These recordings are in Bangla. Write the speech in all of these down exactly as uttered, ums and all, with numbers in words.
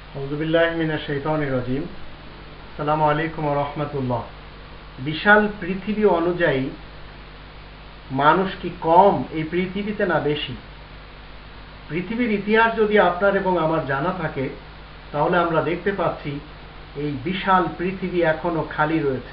আউযুবিল্লাহি মিনাশ শাইতানির রাজিম। আসসালামু আলাইকুম ওয়া রাহমাতুল্লাহ। বিশাল পৃথিবী অনুযায়ী মানুষ কি কম এই পৃথিবীতে না বেশি? পৃথিবীর ইতিহাস যদি আপনার এবং আমার জানা থাকে তাহলে আমরা দেখতে পাচ্ছি এই বিশাল পৃথিবী এখনো খালি রয়েছে।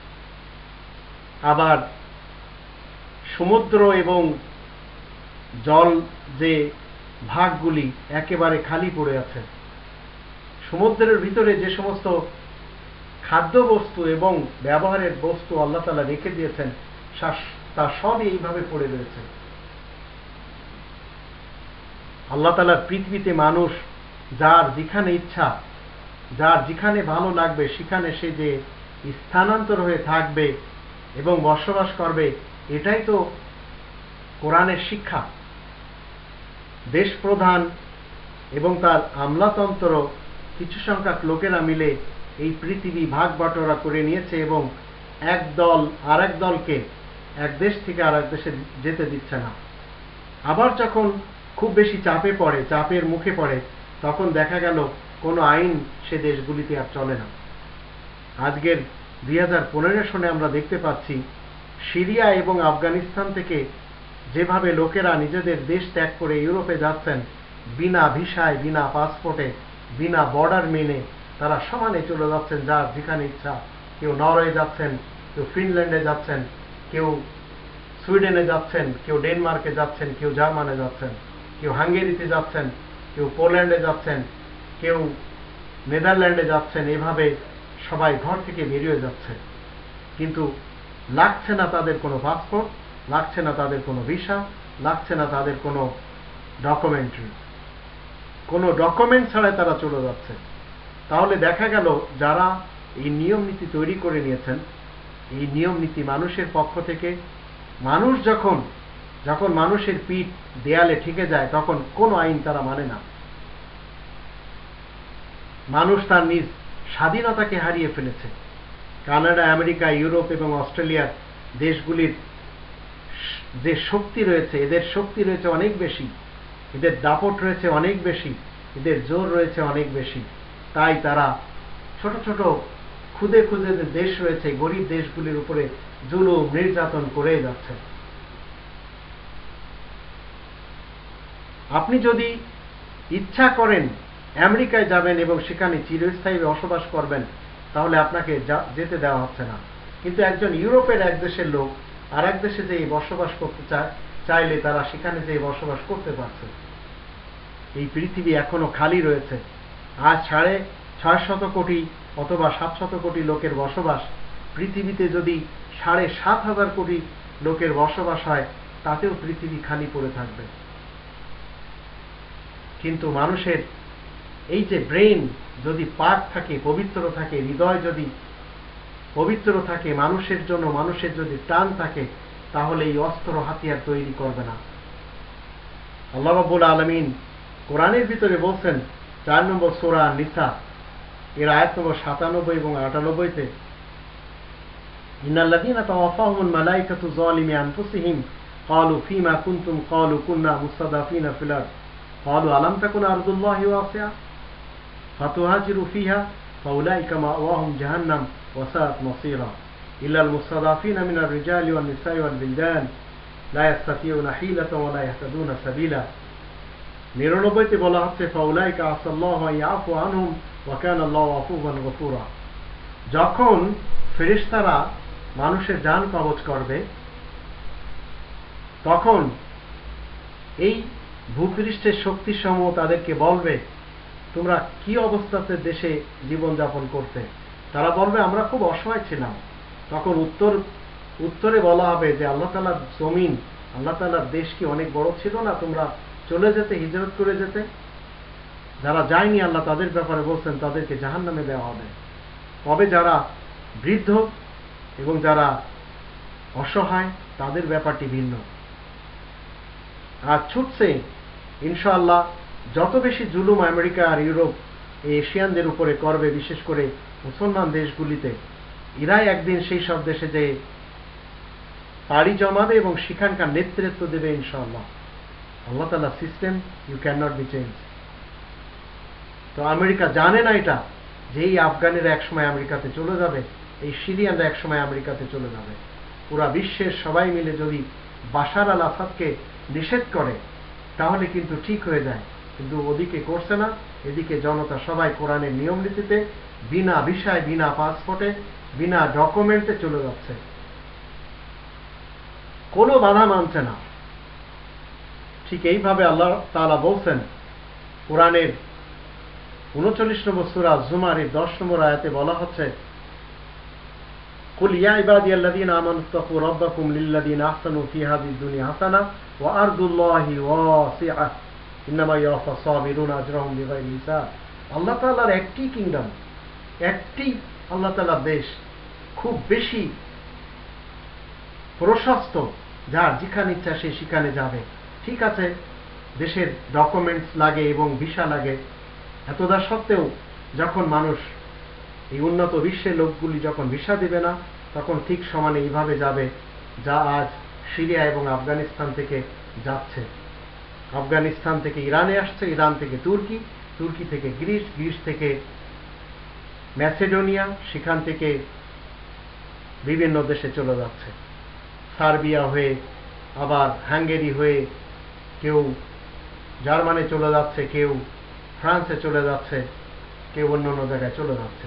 আবার সমুদ্র এবং জল যে ভাগগুলি একেবারে খালি পড়ে আছে। সমুদ্রের ভিতরে যে সমস্ত খাদ্যবস্তু এবং ব্যবহারের বস্তু আল্লাহ তাআলা রেখে দিয়েছেন তা সবই এইভাবে পড়ে রয়েছে। আল্লাহ তাআলার পৃথিবীতে মানুষ যার যেখানে ইচ্ছা, যার যেখানে ভালো লাগবে সেখানে সে যে স্থানান্তর হয়ে থাকবে এবং বসবাস করবে, এটাই তো কোরআনের শিক্ষা। দেশ প্রধান এবং তার আমলাতন্ত্র কিছু সংখ্যক লোকেরা মিলে এই পৃথিবী ভাগ বাটোয়ারা করে নিয়েছে এবং এক দল আর এক দলকে এক দেশ থেকে আর এক দেশে যেতে দিচ্ছে না। আবার যখন খুব বেশি চাপে পড়ে, চাপের মুখে পড়ে, তখন দেখা গেল কোনো আইন সে দেশগুলিতে আর চলে না। আজকের দুই হাজার পনেরো সনে আমরা দেখতে পাচ্ছি সিরিয়া এবং আফগানিস্তান থেকে যেভাবে লোকেরা নিজেদের দেশ ত্যাগ করে ইউরোপে যাচ্ছেন, বিনা ভিসায়, বিনা পাসপোর্টে, বিনা বর্ডার মেনে তারা সমানে চলে যাচ্ছেন যার যেখানে ইচ্ছা। কেউ নরওয়ে যাচ্ছেন, কেউ ফিনল্যান্ডে যাচ্ছেন, কেউ সুইডেনে যাচ্ছেন, কেউ ডেনমার্কে যাচ্ছেন, কেউ জার্মানে যাচ্ছেন, কেউ হাঙ্গেরিতে যাচ্ছেন, কেউ পোল্যান্ডে যাচ্ছেন, কেউ নেদারল্যান্ডে যাচ্ছেন। এভাবে সবাই ঘর থেকে বেরিয়ে যাচ্ছে, কিন্তু লাগছে না তাদের কোনো পাসপোর্ট, লাগছে না তাদের কোনো ভিসা, লাগছে না তাদের কোনো ডকুমেন্টারি। কোনো ডকুমেন্ট ছাড়াই তারা চলে যাচ্ছে। তাহলে দেখা গেল যারা এই নিয়ম নীতি তৈরি করে নিয়েছেন, এই নিয়ম নীতি মানুষের পক্ষ থেকে, মানুষ যখন যখন মানুষের পিঠ দেয়ালে ঠেকে যায় তখন কোনো আইন তারা মানে না। মানুষ তার নিজ স্বাধীনতাকে হারিয়ে ফেলেছে। কানাডা, আমেরিকা, ইউরোপ এবং অস্ট্রেলিয়ার দেশগুলির যে শক্তি রয়েছে, এদের শক্তি রয়েছে অনেক বেশি, এদের দাপট রয়েছে অনেক বেশি, এদের জোর রয়েছে অনেক বেশি। তাই তারা ছোট ছোট খুদে খুদে যে দেশ রয়েছে, গরিব দেশগুলির উপরে জুলুম নির্যাতন করে যাচ্ছে। আপনি যদি ইচ্ছা করেন আমেরিকায় যাবেন এবং সেখানে চিরস্থায়ী বসবাস করবেন, তাহলে আপনাকে যেতে দেওয়া হচ্ছে না। কিন্তু একজন ইউরোপের এক দেশের লোক আর এক দেশে যে বসবাস করতে চায় চাইলে তারা সেখানে যে বসবাস করতে পারছে। এই পৃথিবী এখনো খালি রয়েছে। আজ সাড়ে ছয় শত কোটি অথবা সাত শত কোটি লোকের বসবাস। পৃথিবীতে যদি সাড়ে সাত হাজার কোটি লোকের বসবাস হয়, তাতেও পৃথিবী খালি পড়ে থাকবে। কিন্তু মানুষের এই যে ব্রেন যদি পাক থাকে, পবিত্র থাকে, হৃদয় যদি পবিত্র থাকে, মানুষের জন্য মানুষের যদি টান থাকে, তাহলে এই অস্ত্র হাতিয়ার তৈরি করবে না। আল্লাহ রাব্বুল আলামিন কোরআনের ভিতরে বলছেন, চার নম্বর সূরা নিসা এর আয়াত নম্বর সাতানব্বই এবং আটানব্বই তে, ইন্নাল্লাযীনা তাওয়াফাহুমুল মালায়েকাতু যালিমি আনফুসিহিম ক্বালু ফীমা কুনতুম ক্বালু কুন্না মুস্তাদাফিনা ফিল আরদ ক্বালু আলাম তাকুন আরদুল্লাহি ওয়াসিআ ফাতুহাজিরু ফীহা ফাউলাইকা মাওয়াহুম জাহান্নাম ওয়া সাআত মাসীরা ইল্লাল মুস্তাদাফিনা মিনার রিজালি ওয়ান নিসাই ওয়াল বিলদান লা ইয়াস্তাতিউনা হিলাতান ওয়া লা ইয়াহতাদুনা সাবিলা। নিরানব্বই তে বলা হচ্ছে ফাউলাইকা আসাল্লাহু ইয়াফু আনহুম ওয়া কানা আল্লাহু আফুওয়ান গফুরা। যখন ফেরেশতারা মানুষের জান কবজ করবে, তখন এই ভূপৃষ্ঠের শক্তিসমূহ তাদেরকে বলবে, তোমরা কি অবস্থাতে দেশে জীবনযাপন করতে? তারা বলবে, আমরা খুব অসহায় ছিলাম। তখন উত্তর উত্তরে বলা হবে যে আল্লাহ তাআলার জমিন, আল্লাহ তাআলার দেশ কি অনেক বড় ছিল না? তোমরা চলে যেতে, হিজরত করে যেতে। যারা যায়নি আল্লাহ তাদের ব্যাপারে বলছেন তাদেরকে জাহান্নামে দেওয়া হবে। তবে যারা বৃদ্ধ এবং যারা অসহায় তাদের ব্যাপারটি ভিন্ন। আর ছুটছে ইনশাআল্লাহ যত বেশি জুলুম আমেরিকা আর ইউরোপ এই এশিয়ানদের উপরে করবে, বিশেষ করে মুসলমান দেশগুলিতে, এরাই একদিন সেই সব দেশে যে পাড়ি জমাবে এবং সেখানকার নেতৃত্ব দেবে ইনশাআল্লাহ। আল্লাহ তাআলার system you can not be change. তো আমেরিকা জানে না এটা যে এই আফগানিরা একসময় আমেরিকাতে চলে যাবে, এই সিরিয়ানরা একসময় আমেরিকাতে চলে যাবে। পুরা বিশ্বের সবাই মিলে যদি বাশার আল আসাদকে নিষেধ করে তাহলে কিন্তু ঠিক হয়ে যায়, কিন্তু ওদিকে করছে না। এদিকে জনতা সবাই কোরআনের নিয়ম নীতিতে বিনা ভিসায়, বিনা পাসপোর্টে, বিনা ডকুমেন্টে চলে যাচ্ছে, কোনো বাধা মানছে না। ঠিক এইভাবে আল্লাহ তাআলা বলছেন কোরআনের উনচল্লিশ নম্বর সূরা জুমারের দশ নম্বর আয়াতে বলা হচ্ছে, কুল ইয়া ইবাদিয়াল্লাযীনা আমানু তাকু রাব্বাকুম লিল্লাযীনা আহসানু ফী হাযিহিদ দুনিয়া হাসানাহ ওয়া আরদুল্লাহি ওয়াসিআহ ইন্নামা ইউওয়াফাস সাবিরুনা আজরাহুম বিগাইরি হিসাব। আল্লাহ তাআলার একটি কিংডম, একটি আল্লাহ তাআলার দেশ, খুব বেশি প্রশস্ত, যার যেখানে ইচ্ছা সে সেখানে যাবে। ঠিক আছে, দেশের ডকুমেন্টস লাগে এবং ভিসা লাগে, এতদা সত্ত্বেও যখন মানুষ এই উন্নত বিশ্বের লোকগুলি যখন ভিসা দেবে না, তখন ঠিক সমানে এইভাবে যাবে যা আজ সিরিয়া এবং আফগানিস্তান থেকে যাচ্ছে। আফগানিস্তান থেকে ইরানে আসছে, ইরান থেকে তুর্কি, তুর্কি থেকে গ্রিস, গ্রিস থেকে ম্যাসেডোনিয়া, সেখান থেকে বিভিন্ন দেশে চলে যাচ্ছে, সার্বিয়া হয়ে, আবার হাঙ্গেরি হয়ে, কেউ জার্মানি চলে যাচ্ছে, কেউ ফ্রান্সে চলে যাচ্ছে, কেউ অন্য অন্য জায়গায় চলে যাচ্ছে।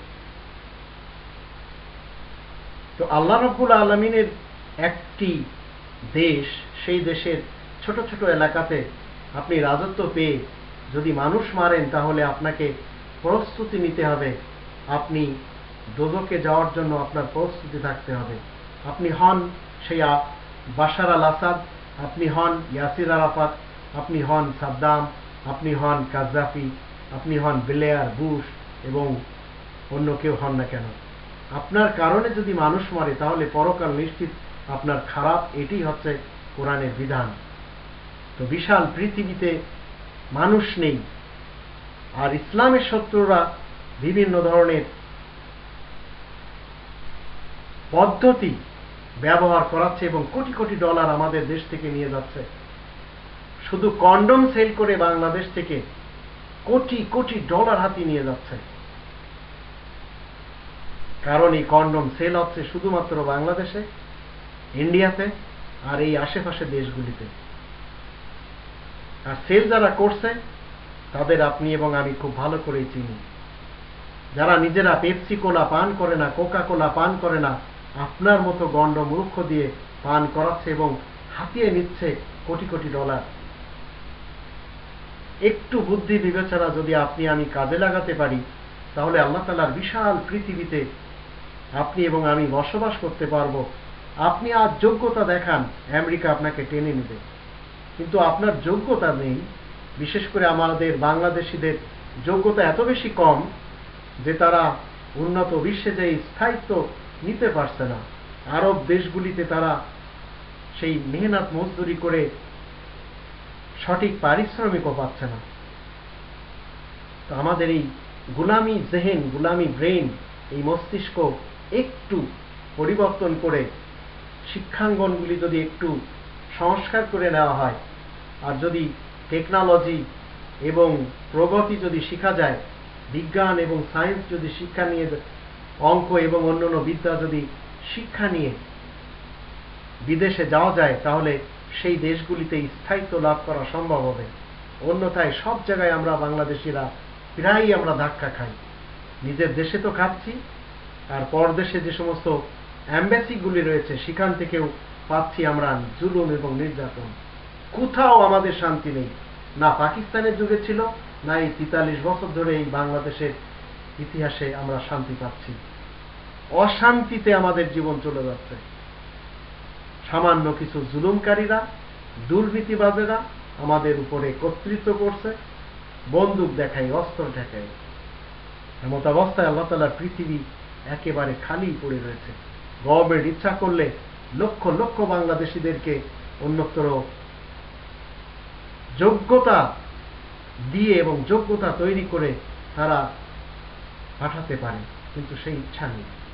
তো আল্লাহ রাব্বুল আলামিনের একটি দেশ, সেই দেশের ছোট ছোট এলাকাতে আপনি রাজত্ব পেয়ে যদি মানুষ মারেন, তাহলে আপনাকে প্রস্তুতি নিতে হবে, আপনি দোজখে যাওয়ার জন্য আপনার প্রস্তুতি থাকতে হবে। আপনি হন সেই বাশার আল আসাদ, আপনি হন ইয়াসির আরাফাত, আপনি হন সাদ্দাম, আপনি হন গাদ্দাফি, আপনি হন ব্লেয়ার, বুশ এবং অন্য কেউ হন না কেন, আপনার কারণে যদি মানুষ মারে তাহলে পরকাল নিশ্চিত আপনার খারাপ। এটি হচ্ছে কোরআনের বিধান। তো বিশাল পৃথিবীতে মানুষ নেই, আর ইসলামের শত্রুরা বিভিন্ন ধরনের পদ্ধতি ব্যবহার করাচ্ছে এবং কোটি কোটি ডলার আমাদের দেশ থেকে নিয়ে যাচ্ছে। শুধু কন্ডম সেল করে বাংলাদেশ থেকে কোটি কোটি ডলার হাতিয়ে নিয়ে যাচ্ছে, কারণ এই কন্ডম সেল হচ্ছে শুধুমাত্র বাংলাদেশে, ইন্ডিয়াতে আর এই আশেপাশে দেশগুলিতে। আর সেল যারা করছে তাদের আপনি এবং আমি খুব ভালো করেই চিনি। যারা নিজেরা পেপসি কোলা পান করে না, কোকা কোলা পান করে না, আপনার মতো গণ্ড মূর্খ দিয়ে পান করাচ্ছে এবং হাতিয়ে নিচ্ছে কোটি কোটি ডলার। একটু বুদ্ধি বিবেচনা যদি আপনি আমি কাজে লাগাতে পারি, তাহলে আল্লাহ তাআলার বিশাল পৃথিবীতে আপনি এবং আমি বসবাস করতে পারবো। আপনি আজ যোগ্যতা দেখান, আমেরিকা আপনাকে টেনে নেবে, কিন্তু আপনার যোগ্যতা নেই। বিশেষ করে আমাদের বাংলাদেশিদের যোগ্যতা এত বেশি কম যে তারা উন্নত বিশ্বে যে স্থায়িত্ব নিতে পারছে না। আরব দেশগুলিতে তারা সেই মেহনত মজদুরি করে সঠিক পারিশ্রমিকও পাচ্ছে না। তো আমাদের এই গুলামি জেহেন, গুলামি ব্রেন, এই মস্তিষ্ক একটু পরিবর্তন করে শিক্ষাঙ্গনগুলি যদি একটু সংস্কার করে নেওয়া হয়, আর যদি টেকনোলজি এবং প্রগতি যদি শিখা যায়, বিজ্ঞান এবং সায়েন্স যদি শিক্ষা নিয়ে, অঙ্ক এবং অন্যান্য বিদ্যা যদি শিক্ষা নিয়ে বিদেশে যাওয়া যায়, তাহলে সেই দেশগুলিতে স্থায়িত্ব লাভ করা সম্ভব হবে। অন্যথায় সব জায়গায় আমরা বাংলাদেশিরা প্রায়ই আমরা ধাক্কা খাই। নিজের দেশে তো খাচ্ছি, আর পরদেশে যে সমস্ত অ্যাম্বাসিগুলি রয়েছে সেখান থেকেও পাচ্ছি আমরা জুলুম এবং নির্যাতন। কোথাও আমাদের শান্তি নেই, না পাকিস্তানের যুগে ছিল, না এই তেতাল্লিশ বছর ধরে এই বাংলাদেশের ইতিহাসে আমরা শান্তি পাচ্ছি। অশান্তিতে আমাদের জীবন চলে যাচ্ছে। সামান্য কিছু জুলুমকারীরা, দুর্নীতিবাজেরা আমাদের উপরে কর্তৃত্ব করছে, বন্দুক দেখায়, অস্ত্র দেখায়। এমত অবস্থায় আল্লাহ তাআলার পৃথিবী একেবারে খালি পড়ে রয়েছে। গভর্নমেন্ট ইচ্ছা করলে লক্ষ লক্ষ বাংলাদেশিদেরকে অন্যত্র যোগ্যতা দিয়ে এবং যোগ্যতা তৈরি করে তারা পাঠাতে পারে, কিন্তু সেই ইচ্ছা নেই।